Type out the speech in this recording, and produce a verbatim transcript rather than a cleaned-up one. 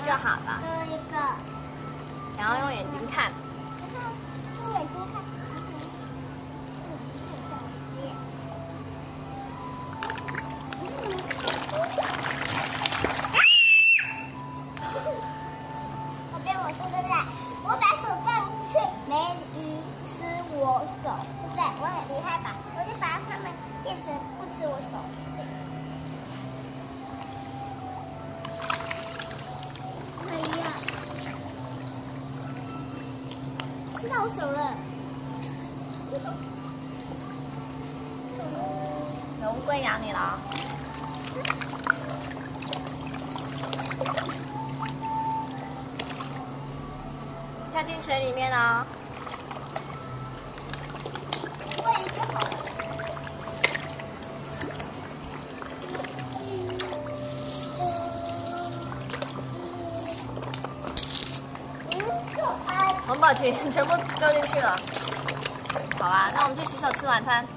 就好了。 嗯，一个。 然后用眼睛看。 用眼睛看。我变魔术对不对？我把手放进去，没鱼吃我手，对不对？我很厉害吧？我就把它们变成不吃我手。可以了，吃到我手了。 有乌龟咬你了。跳进水里面哦。红宝奇全部丢进去了。好吧，那我们去洗手吃晚餐。